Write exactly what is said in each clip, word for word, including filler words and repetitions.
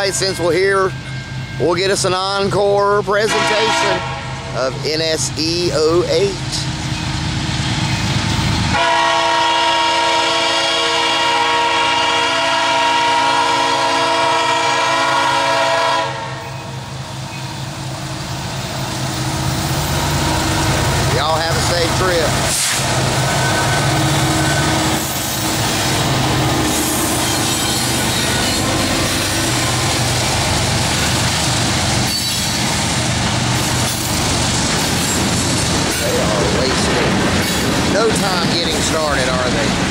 right, since we're here, we'll get us an encore presentation of N S E O eight. Y'all have a safe trip. They are wasting no time getting started, are they?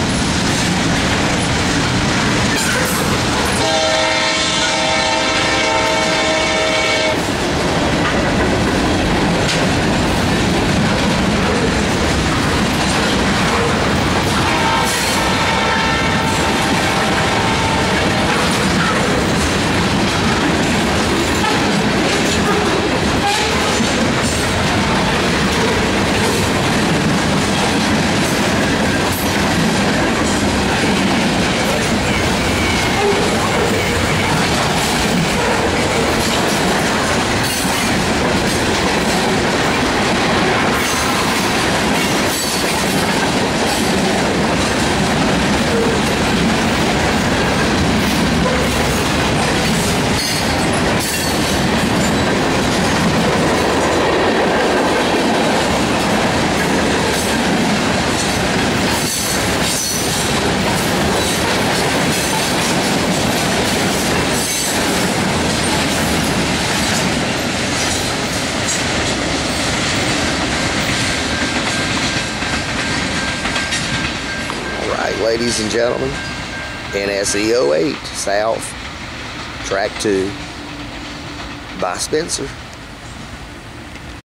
Ladies and gentlemen, N S E O eight South, Track two by Spencer.